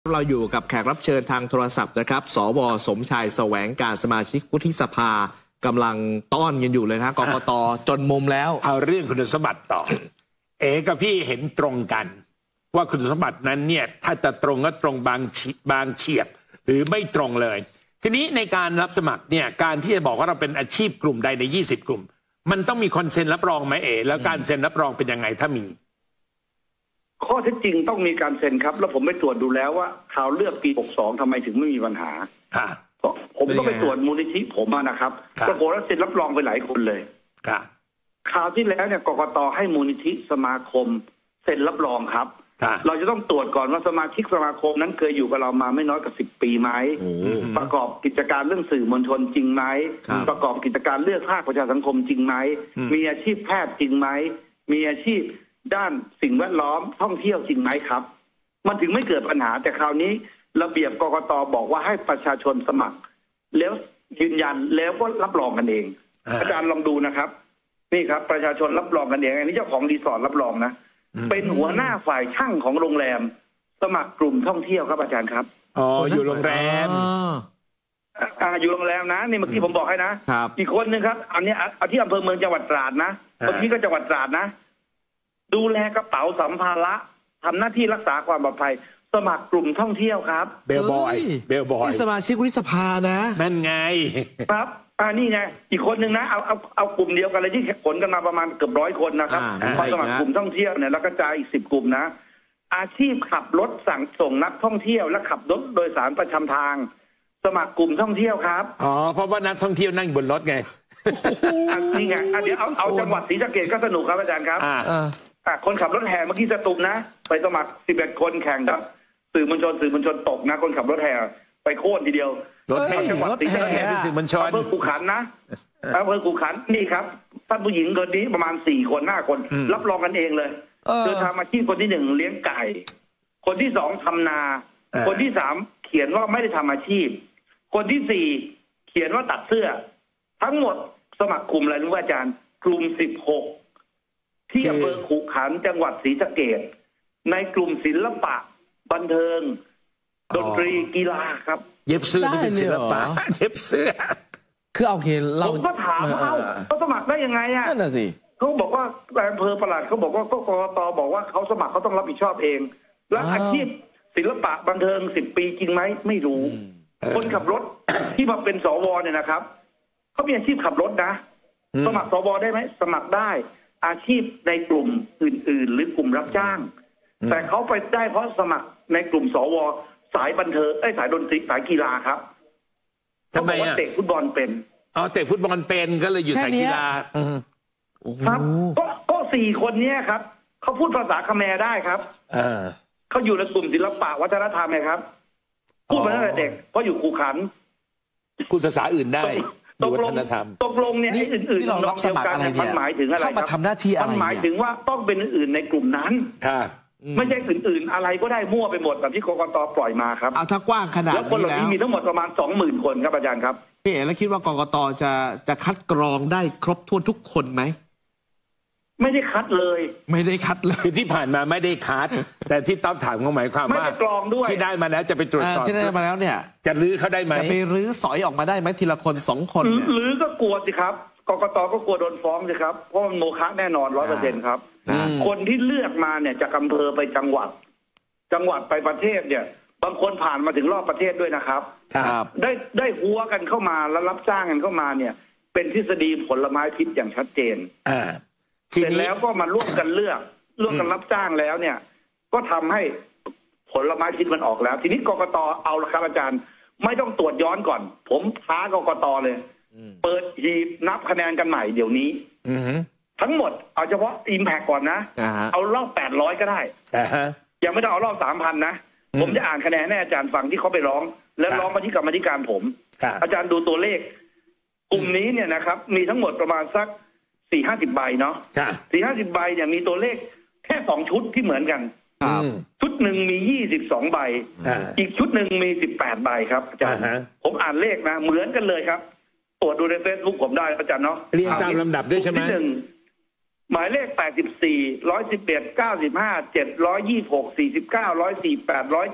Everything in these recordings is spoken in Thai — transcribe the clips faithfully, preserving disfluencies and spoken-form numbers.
เราอยู่กับแขกรับเชิญทางโทรศัพท์นะครับสวสมชายแสวงการสมาชิกวุฒิสภากำลังต้อนกันอยู่เลยนะกกตจนมุมแล้วเอาเรื่องคุณสมบัติต่อ เอกับพี่เห็นตรงกันว่าคุณสมบัตินั้นเนี่ยถ้าจะตรงก็ตรงบางบางเฉียบหรือไม่ตรงเลยทีนี้ในการรับสมัครเนี่ยการที่จะบอกว่าเราเป็นอาชีพกลุ่มใดในยี่สิบกลุ่มมันต้องมีคนเซ็นรับรองไหมเอแล้วการเซ็นรับรองเป็นยังไงถ้ามีข้อเท็จจริงต้องมีการเซ็นครับแล้วผมไปตรวจดูแล้วว่าข่าวเลือกปีหกสองทำไมถึงไม่มีปัญหาผมก็ไปตรวจมูลนิธิผมนะครับปรากฏว่าเซ็นรับรองไปหลายคนเลยข่าวที่แล้วเนี่ยกกตให้มูลนิธิสมาคมเซ็นรับรองครับเราจะต้องตรวจก่อนว่าสมาชิกสมาคมนั้นเคยอยู่กับเรามาไม่น้อยกว่าสิบปีไหมประกอบกิจการเรื่องสื่อมวลชนจริงไหมประกอบกิจการเลือกภาคประชาสังคมจริงไหมมีอาชีพแพทย์จริงไหมมีอาชีพด้านสิ่งแวดล้อมท่องเที่ยวจริงไหมครับมันถึงไม่เกิดปัญหาแต่คราวนี้ระเบียบกกตบอกว่าให้ประชาชนสมัครแล้วยืนยันแล้วก็รับรองกันเองอาจารย์ลองดูนะครับนี่ครับประชาชนรับรองกันเองอันนี้เจ้าของรีสอร์ทรับรองนะเป็นหัวหน้าฝ่ายช่างของโรงแรมสมัครกลุ่มท่องเที่ยวครับอาจารย์ครับอ๋ออยู่โรงแรมอ่าอยู่โรงแรมนะนี่เมื่อกี้ผมบอกให้นะอีกคนนึงครับอันนี้เอาที่อำเภอเมืองจังหวัดตราดนะเมื่อกี้ก็จังหวัดตราดนะดูแลกระเป๋าสัมภาระทำหน้าที่รักษาความปลอดภัยสมัครกลุ่มท่องเที่ยวครับเบลบอยเบลบอยสมาชิกวุฒิสภานะนั่นไงครับอ่านี่ไงอีกคนหนึ่งนะเอาเอาเอากลุ่มเดียวกันเลยที่ขนกันมาประมาณเกือบร้อยคนนะครับมาสมัครกลุ่มท่องเที่ยวเนี่ยแล้วกระจายอีกสิบกลุ่มนะอาชีพขับรถสั่งส่งนักท่องเที่ยวและขับรถโดยสารประจำทางสมัครกลุ่มท่องเที่ยวครับอ๋อเพราะว่านักท่องเที่ยวนั่งบนรถไงอันนี้ไงเดี๋ยวเอาเอาจังหวัดศรีสะเกษก็สนุกครับอาจารย์ครับคนขับรถแห่เมื่อกี้สตุมนะไปสมัครสิบเอ็ดคนแข่งกับสื่อมวลชนสื่อมวลชนตกนะคนขับรถแห่ไปโค่นทีเดียวรถแห่จังหวัดศรีสะเกษสื่อมวลชนอำเภอกูขันนะอำเภอกูขันนี่ครับท่านผู้หญิงคนนี้ประมาณสี่คนห้าคนรับรองกันเองเลยเดินทางมาที่คนที่หนึ่งเลี้ยงไก่คนที่สองทำนาคนที่สามเขียนว่าไม่ได้ทำอาชีพคนที่สี่เขียนว่าตัดเสื้อทั้งหมดสมัครกลุ่มอะไรรู้ว่าอาจารย์กลุ่มสิบหกที่อำเภอขุขันธ์จังหวัดศรีสะเกษในกลุ่มศิลปะบันเทิงดนตรีกีฬาครับเย็บเสื้อนี่เป็นศิลปะเย็บเสื้อคือเอาโอเคเราผมก็ถามว่าเอ้าเขาสมัครได้ยังไงอ่ะนั่นน่ะสิเขาบอกว่าอำเภอประหลัดเขาบอกว่าก็กกตบอกว่าเขาสมัครเขาต้องรับผิดชอบเองแล้วอาชีพศิลปะบันเทิงสิบปีจริงไหมไม่รู้คนขับรถที่มาเป็นสวเนี่ยนะครับเขามีอาชีพขับรถนะสมัครสวได้ไหมสมัครได้อาชีพในกลุ่มอื่นๆหรือกลุ่มรับจ้างแต่เขาไปได้เพราะสมัครในกลุ่มสวสายบันเทิงไอ้สายดนตรีสายกีฬาครับทำไมอ่ะเตะฟุตบอลเป็นอ๋อเตะฟุตบอลเป็นก็เลยอยู่สายกีฬาครับก็ก็สี่คนนี้ครับเขาพูดภาษาเขมรได้ครับเขาอยู่ในกลุ่มศิลปะวัฒนธรรมไงครับพูดมาตั้งแต่เด็กเพราะอยู่คูขันพูดภาษาอื่นได้ตกลงตกลงเนี่ยอื่นๆเรารับสมัครอะไรเนี่ยมันหมายถึงอะไรครับมาทำหน้าที่อะไรมันหมายถึงว่าต้องเป็นอื่นๆในกลุ่มนั้นไม่ใช่อื่นๆอะไรก็ได้มั่วไปหมดแบบที่กกตปล่อยมาครับเอาถ้ากว้างขนาดนี้แล้วคนเหล่านี้มีทั้งหมดประมาณสองหมื่นคนครับอาจารย์ครับพี่เอ๋แล้วคิดว่ากกตจะจะคัดกรองได้ครบถ้วนทุกคนไหมไม่ได้คัดเลยไม่ได้คัดเลยคือที่ผ่านมาไม่ได้คัดแต่ที่ต้องถามเขาหมายความว่าไม่ได้กรองด้วยที่ได้มาแล้วจะไปตรวจสอบที่ได้มาแล้วเนี่ยจะรื้อเขาได้ไหมจะไปรื้อสอยออกมาได้ไหมทีละคนสองคนเนี่ยรื้อก็กลัวสิครับกกตก็กลัวโดนฟ้องสิครับเพราะมันโมฆะแน่นอนร้อยเปอร์เซ็นต์ครับคนที่เลือกมาเนี่ยจากอำเภอไปจังหวัดจังหวัดไปประเทศเนี่ยบางคนผ่านมาถึงรอบประเทศด้วยนะครับได้ได้หัวกันเข้ามาแล้วรับจ้างกันเข้ามาเนี่ยเป็นทฤษฎีผลไม้พิษอย่างชัดเจนเสร็จแล้วก็มาร่วมกันเลือกร่วมกันรับจ้างแล้วเนี่ยก็ทำให้ผลไม้พิษมันออกแล้วทีนี้กกตเอาละครับอาจารย์ไม่ต้องตรวจย้อนก่อนผมท้ากกตเลยเปิดหีบนับคะแนนกันใหม่เดี๋ยวนี้ทั้งหมดเอาเฉพาะอิมแพคก่อนนะเอารอบแปดร้อยก็ได้ยังไม่ต้องเอารอบสามพันนะผมจะอ่านคะแนนให้อาจารย์ฟังที่เขาไปร้องแล้วร้องมาที่กรรมธิการผมอาจารย์ดูตัวเลขกลุ่มนี้เนี่ยนะครับมีทั้งหมดประมาณสักสี่ห้าสิบใบเนาะสี่ห้าสิบใบเนี่ยมีตัวเลขแค่สองชุดที่เหมือนกันชุดหนึ่งมียี่สิบสองใบอีกชุดหนึ่งมีสิบแปดใบครับอาจารย์ผมอ่านเลขนะเหมือนกันเลยครับตรวจดูในเฟซบุ๊กผมได้อาจารย์เนาะเรียงตามลำดับด้วยใช่ไหมหนึ่งหมายเลขแปดสิบสี่ร้อยสิบเอ็ดเก้าสิบห้าเจ็ดร้อยยี่สิบหกสี่สิบเก้าร้อยสี่แปดร้อยเจ็ด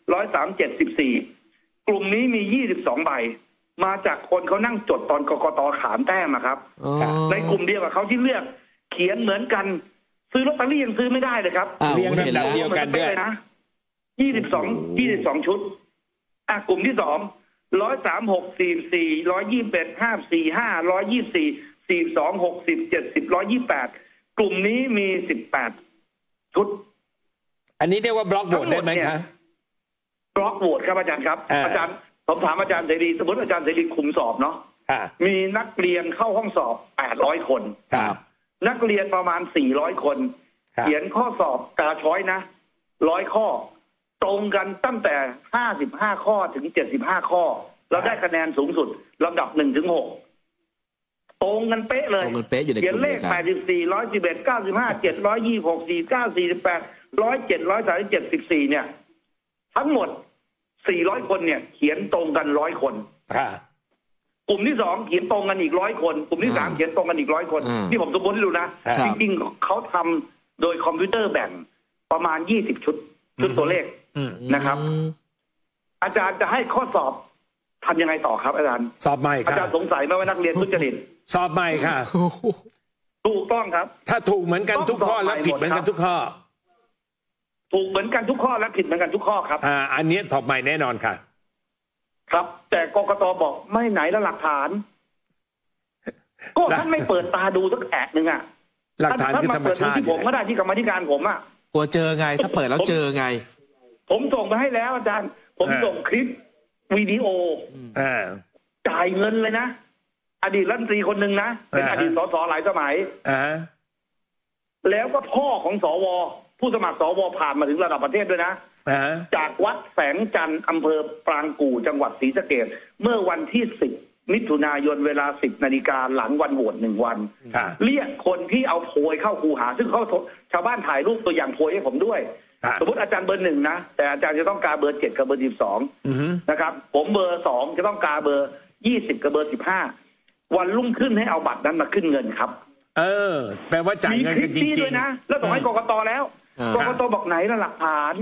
ร้อยสามเจ็ดสิบสี่กลุ่มนี้มียี่สิบสองใบมาจากคนเขานั่งจดตอนกกต.ขานแต้มอะครับในกลุ่มเดียวกับเขาที่เลือกเขียนเหมือนกันซื้อลอตเตอรี่ยังซื้อไม่ได้เลยครับเรียงลำดับเดียวกันด้วยนะยี่สิบสองยี่สิบสองชุดอ่ะกลุ่มที่สองร้อยสามหกสี่สี่ร้อยยี่สิบเอ็ดห้าสี่ห้าร้อยยี่สิบสี่สี่สองหกสิบเจ็ดสิบร้อยยี่สิบแปดกลุ่มนี้มีสิบแปดชุดอันนี้เรียกว่าบล็อกโหวตได้ไหมครับบล็อกโหวตครับอาจารย์ครับอาจารย์ผมถามอาจารย์เสรีสมมติอาจารย์เสรีคุมสอบเนาะมีนักเรียนเข้าห้องสอบแปดร้อยคนนักเรียนประมาณสี่ร้อยคนเขียนข้อสอบกาช้อยนะร้อยข้อตรงกันตั้งแต่ห้าสิบห้าข้อถึงเจ็ดสิบห้าข้อเราได้คะแนนสูงสุดลำดับหนึ่งถึงหกตรงกันเป๊ะเลยเขียนเลขแปดสิบสี่ร้อยสิบเอ็ดเก้าสิบห้าเจ็ดร้อยยี่หกสี่เก้าสี่สิบแปดร้อยเจ็ดร้อยสามสิบเจ็ดสิบสี่เนี่ยทั้งหมดสี่ร้อยคนเนี่ยเขียนตรงกันร้อยคนกลุ่มที่สองเขียนตรงกันอีกร้อยคนกลุ่มที่สามเขียนตรงกันอีกร้อยคนที่ผมสมมติให้ดูนะจริงๆเขาทำโดยคอมพิวเตอร์แบ่งประมาณยี่สิบชุดชุดตัวเลขนะครับอาจารย์จะให้ข้อสอบทำยังไงต่อครับอาจารย์สอบใหม่ครับอาจารย์สงสัยไหมว่านักเรียนทุจริตสอบใหม่ค่ะถูกต้องครับถ้าถูกเหมือนกันทุกข้อและผิดเหมือนกันทุกข้อถูกเหมือนกันทุกข้อและผิดเหมือนกันทุกข้อครับอ่าอันนี้สอบใหม่แน่นอนค่ะครับแต่กกต.บอกไม่ไหนแล้วหลักฐานก็ท่านไม่เปิดตาดูสักแอะหนึ่งอ่ะหลักฐานคือธรรมชาติที่ผมก็ได้ที่กรรมธิการผมอ่ะกลัวเจอไงถ้าเปิดแล้วเจอไงผมส่งไปให้แล้วอาจารย์ผมส่งคลิปวิดีโอจ่ายเงินเลยนะอดีตรัฐมนตรีคนหนึ่งนะเป็นอดีตสสหลายสมัยแล้วก็พ่อของสวผู้สมัครสวผ่านมาถึงระดับประเทศด้วยนะจากวัดแสงจันทร์อำเภอปรางกู่จังหวัดศรีสะเกษเมื่อวันที่สิบมิถุนายนเวลาสิบนาฬิกาหลังวันโหวตหนึ่งวันเรียกคนที่เอาโพยเข้าคูหาซึ่งเขาชาวบ้านถ่ายรูปตัวอย่างโพยให้ผมด้วยสมมติอาจารย์เบอร์หนึ่งนะแต่อาจารย์จะต้องการเบอร์เจ็ดกับเบอร์สิบสองนะครับผมเบอร์สองจะต้องการเบอร์ยี่สิบกับเบอร์สิบห้าวันรุ่งขึ้นให้เอาบัตรนั้นมาขึ้นเงินครับเออแปลว่าจ่ายเงินกันจริงๆด้วยนะแล้วส่งให้กกต.แล้วกกต.บอกไหนละหลักฐาน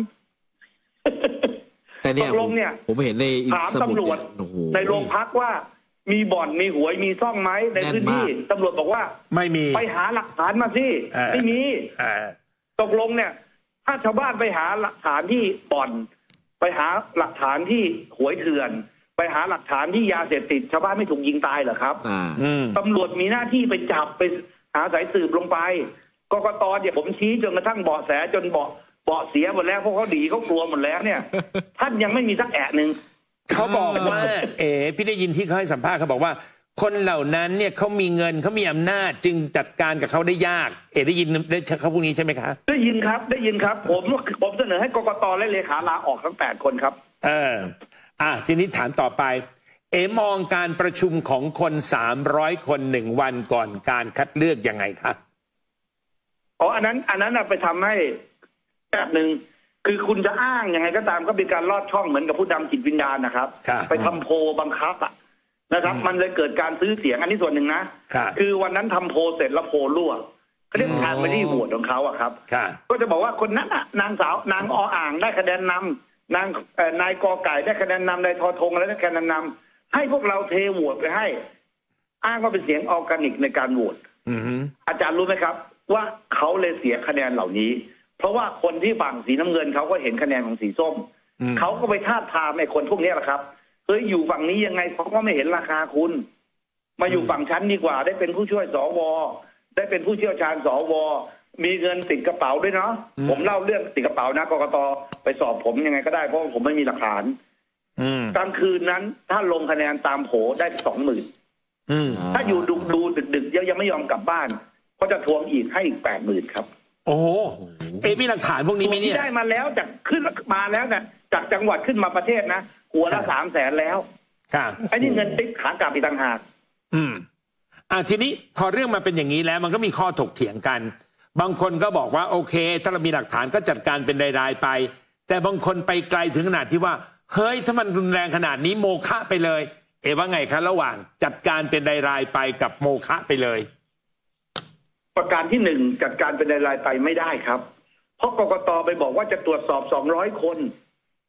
แต่เนี่ยลงเนี่ยผมเห็นในถามตำรวจในโรงพักว่ามีบ่อนมีหวยมีซ่องไหมในพื้นที่ตำรวจบอกว่าไม่มีไปหาหลักฐานมาสิไม่มีตกลงเนี่ยถ้าชาวบ้านไปหาหลักฐานที่บ่อนไปหาหลักฐานที่หวยเถื่อนไปหาหลักฐานที่ยาเสพติดชาวบ้านไม่ถูกยิงตายเหรอครับตำรวจมีหน้าที่ไปจับไปหาสายสืบลงไปกกต.เนี่ยผมชี้จนกระทั่งเบาะแสจนเบาะเบาะเสียหมดแล้วเพราะเขาดีเขากลัวหมดแล้วเนี่ยท่านยังไม่มีสักแอะหนึ่งเขาบอกว่าเอ๋พี่ได้ยินที่เขาให้สัมภาษณ์เขาบอกว่าคนเหล่านั้นเนี่ยเขามีเงินเขามีอำนาจจึงจัดการกับเขาได้ยากเอ๋ได้ยินได้เขาพวกนี้ใช่ไหมคะได้ยินครับได้ยินครับผมผมเสนอให้กกต.และเลขาลาออกทั้งแปดคนครับเอออ่ะทีนี้ถามต่อไปเอ๋มองการประชุมของคนสามร้อยคนหนึ่งวันก่อนการคัดเลือกยังไงคะอ๋ออันนั้นอันนั้นไปทำให้แบบหนึ่งคือคุณจะอ้างยังไงก็ตามก็เป็นการลอดช่องเหมือนกับผู้นำจิตวิญญาณนะครับไปทำโพบังคับอ่ะนะครับมันเลยเกิดการซื้อเสียงอันนี้ส่วนหนึ่งนะคือวันนั้นทำโพเสร็จแล้วโพรั่วเขาเรียกการไม่ได้โหวตของเขาอ่ะครับก็จะบอกว่าคนนั้นอ่ะนางสาวนางออ่างได้คะแนนนำนางนายกอไก่ได้คะแนนนำนายทอทงอะไรได้คะแนนนำให้พวกเราเทโหวตไปให้อ้างว่าเป็นเสียงออร์แกนิกในการโหวตอาจารย์รู้ไหมครับว่าเขาเลยเสียคะแนนเหล่านี้เพราะว่าคนที่ฝั่งสีน้ำเงินเขาก็เห็นคะแนนของสีส้มเขาก็ไปทาบทามไอ้คนพวกนี้แหละครับเฮ้ยอยู่ฝั่งนี้ยังไงเขาก็ไม่เห็นราคาคุณมาอยู่ฝั่งชั้นดีกว่าได้เป็นผู้ช่วยสวได้เป็นผู้เชี่ยวชาญสวมีเงินติดกระเป๋าด้วยเนาะผมเล่าเรื่องติดกระเป๋านะกกต.ไปสอบผมยังไงก็ได้เพราะผมไม่มีหลักฐานกลางคืนนั้นถ้าลงคะแนนตามโผได้สองหมื่นถ้าอยู่ดูดูดึกๆยังยังไม่ยอมกลับบ้านก็จะทวงอีกให้อีกแปดหมื่นครับโอ้เอ๊ะมีหลักฐานพวกนี้ไหมเนี่ยได้มาแล้วจากขึ้นมาแล้วเนี่ยจากจังหวัดขึ้นมาประเทศนะหัวละสามแสนแล้วค่ะไอ้นี่เงินติ๊กขากลับอีกต่างหากอืมอ่าทีนี้พอเรื่องมาเป็นอย่างนี้แล้วมันก็มีข้อถกเถียงกันบางคนก็บอกว่าโอเคถ้าเรามีหลักฐานก็จัดการเป็นรายๆไปแต่บางคนไปไกลถึงขนาดที่ว่าเฮ้ยถ้ามันรุนแรงขนาดนี้โมฆะไปเลยเอ๋ว่าไงคะระหว่างจัดการเป็นรายๆไปกับโมฆะไปเลยประการที่หนึ่งจัดการเป็นรายๆไปไม่ได้ครับเพราะกกต.ไปบอกว่าจะตรวจสอบสองร้อยคน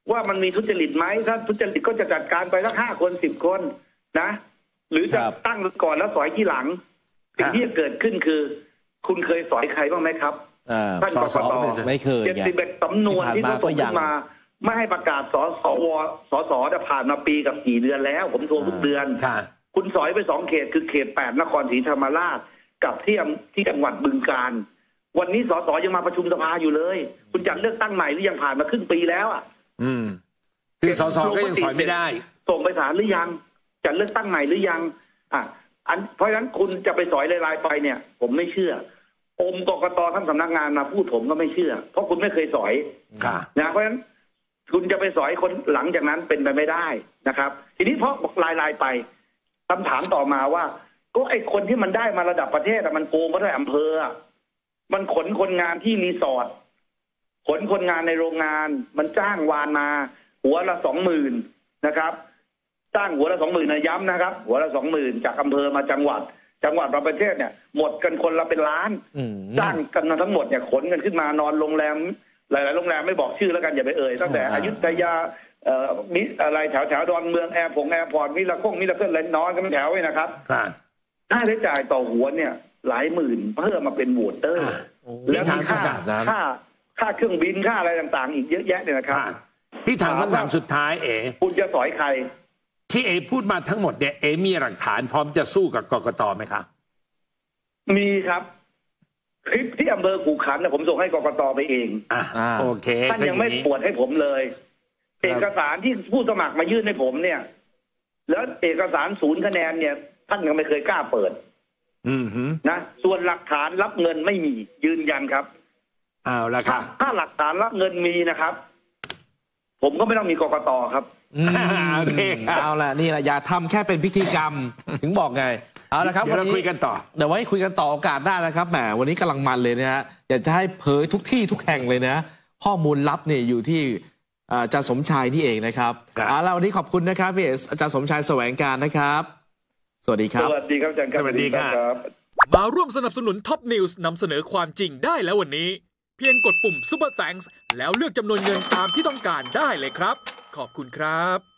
ว่ามันมีทุจริตไหมถ้าทุจริตก็จะจัดการไปสักห้าคนสิบคนนะหรือจะตั้งก่อนแล้วสอยที่หลังสิ่งที่จะเกิดขึ้นคือคุณเคยสอยใครบ้างไหมครับท่านกกต. ไม่เคยเจ็ดสิบเอ็ดสำนวนที่เขาส่งขึ้นมาไม่ให้ประกาศสสวสสจะผ่านมาปีกับกี่เดือนแล้วผมทวงทุกเดือนคุณสอยไปสองเขตคือเขตแปดนครศรีธรรมราชกับที่ที่จังหวัดบึงกาฬวันนี้สสยังมาประชุมสภาอยู่เลยคุณจัดเลือกตั้งใหม่หรือยังผ่านมาครึ่งปีแล้วอ่ะอืมคือสสก็ยังสอยไม่ได้ส่งไปศาลหรือยังจัดเลือกตั้งใหม่หรือยังอ่ะอันเพราะฉะนั้นคุณจะไปสอยลายๆไปเนี่ยผมไม่เชื่ออมกกต.ทั้งสำนักงานมาพูดผมก็ไม่เชื่อเพราะคุณไม่เคยสอยนะเพราะฉะนั้นคุณจะไปสอยคนหลังจากนั้นเป็นไปไม่ได้นะครับทีนี้เพราะบอกลายๆไปคำถามต่อมาว่าก็ไอคนที่มันได้มาระดับประเทศมันโกงมาได้อำเภอมันขนคนงานที่รีสอร์ทขนคนงานในโรงงานมันจ้างวานมาหัวละสองหมื่นนะครับจ้างหัวละสองหมื่นนะย้ำนะครับหัวละสองหมื่นจากอำเภอมาจังหวัดจังหวัดประเทศเนี่ยหมดกันคนละเป็นล้านจ้างกันทั้งหมดเนี่ยขนกันขึ้นมานอนโรงแรมหลายๆโรงแรมไม่บอกชื่อแล้วกันอย่าไปเอ่ยตั้งแต่อยุธยาเอ่อมิอะไรแถวแถวดอนเมืองแอร์ผงแอร์พอร์ตมิลาคงมิลาเคิลเลนนอนกันแถวเลยนะครับค่าใช้จ่ายต่อหัวเนี่ยหลายหมื่นเพื่อมาเป็นโหวตเตอร์แล้วมีค่าค่าค่าเครื่องบินค่าอะไรต่างๆอีกเยอะแยะเนี่ยนะครับที่ถามคำถามสุดท้ายเอ๋คุณจะสอยใครที่เอ๋พูดมาทั้งหมดเนี่ยเอ๋มีหลักฐานพร้อมจะสู้กับกกต.ไหมครับมีครับคลิปที่อำเภอขู่ขันเนี่ยผมส่งให้กกต.ไปเองอ่าโอเคท่านยังไม่ปวดให้ผมเลยเอกสารที่ผู้สมัครมายื่นให้ผมเนี่ยแล้วเอกสารศูนย์คะแนนเนี่ยท่านยังไม่เคยกล้าเปิดอืมนะส่วนหลักฐานรับเงินไม่มียืนยันครับเอาละครับถ้าหลักฐานรับเงินมีนะครับผมก็ไม่ต้องมีกกต.ครับเอาละนี่แหละอย่าทำแค่เป็นพิธีกรรมถึงบอกไงเอาละครับเดี๋ยวเราคุยกันต่อเดี๋ยวไว้คุยกันต่อโอกาสหน้านะครับแหมวันนี้กำลังมันเลยนะฮะอยากจะให้เผยทุกที่ทุกแห่งเลยนะข้อมูลลับเนี่ยอยู่ที่อาจารย์สมชายนี่เองนะครับเอาละวันนี้ขอบคุณนะครับพี่อาจารย์สมชายแสวงการนะครับสวัสดีครับสวัสดีครับอาจารย์สวัสดีครับมาร่วมสนับสนุนท็อปนิวส์นำเสนอความจริงได้แล้ววันนี้เพียงกดปุ่ม Super Thanks แล้วเลือกจำนวนเงินตามที่ต้องการได้เลยครับขอบคุณครับ